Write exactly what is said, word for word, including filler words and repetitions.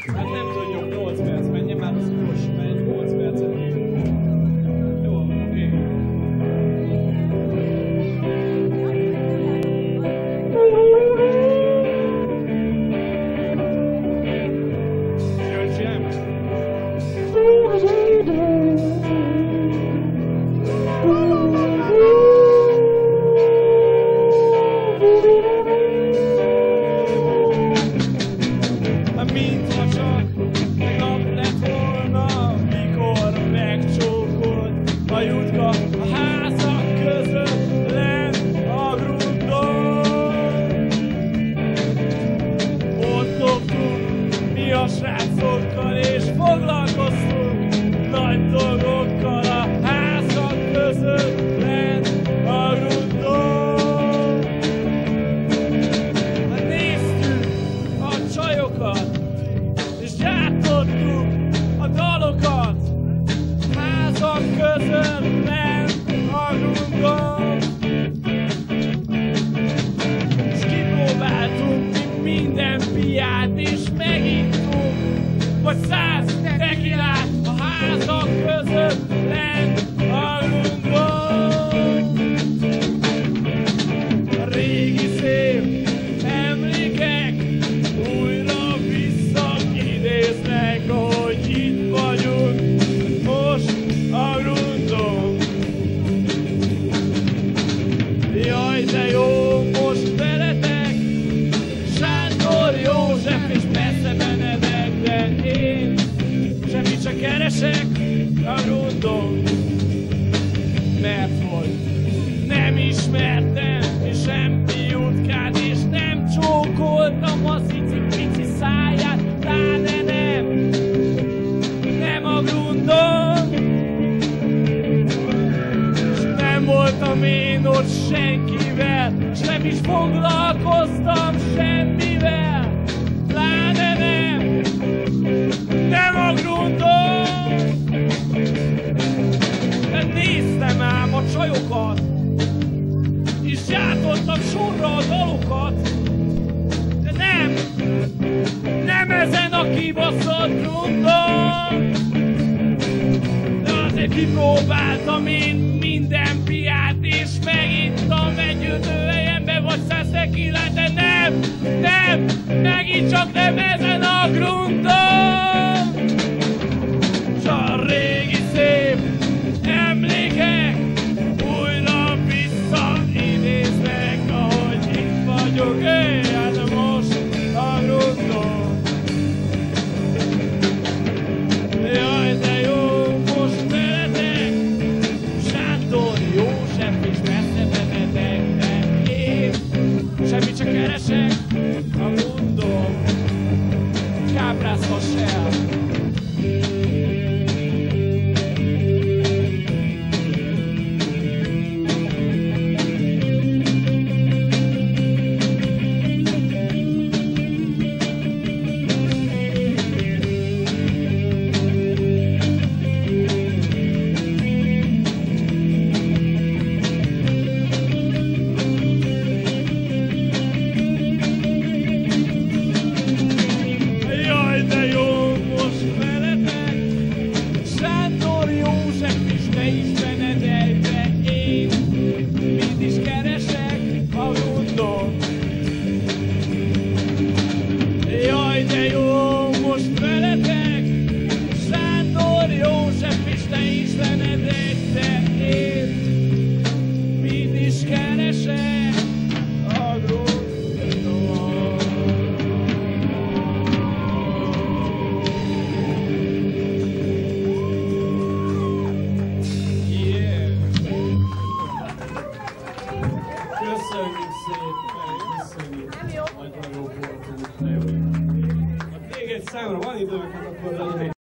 Hát nem tudjuk, nyolc perc, menjen már az gyors, menj, nyolc percet. Jó, oké. Jön, csinálj meg. Mintha csak tegnap lett volna, mikor megcsókolt a jutka a házak között lenn a grundon. Ott loptunk mi a srácokkal és foglalkoztunk nagy dolgokkal a házak között lenn a grundon. Néztük a csajokat és gyártottuk a dalokat házak között lenn a grundon. És kipróbáltunk minden piát és megittunk vagy száz tekilát a házak között lenn a grundon. A régi szép emlékek újra visszaidéznek, ahogy itt vagyunk most a grundon. Jaj, de jó most veletek Sándor József és persze Benedek, de én semmit csak keresek a grundon. Mert hogy nem ismertem semmi jutkát, és nem csókoltam az icipici száját, pláne nem, nem a grundon. És nem voltam én ott senkivel, és nem is foglalkoztam semmivel, pláne nem, nem a grundon. De néztem ám a csajokat, és gyártottam sorra a dalokat, de nem, nem ezen a kibaszott grundon. De azért kipróbáltam én minden piát, és megittam egy ötőhelyembe vagy száz tekilát, de nem, nem, megint csak nem ezen a grundon. S a régi szép emlékek újra visszaidéznek, ahogy itt vagyok én, hát most a grundon. Jaj, de jó most veletek Sándor József és persze Benedek, de én semmit csak keresek a grundon. Kápráztass el! Köszönjük szépen, köszönjük. Nagyon jó volt. Még egy számra van időnk, akkor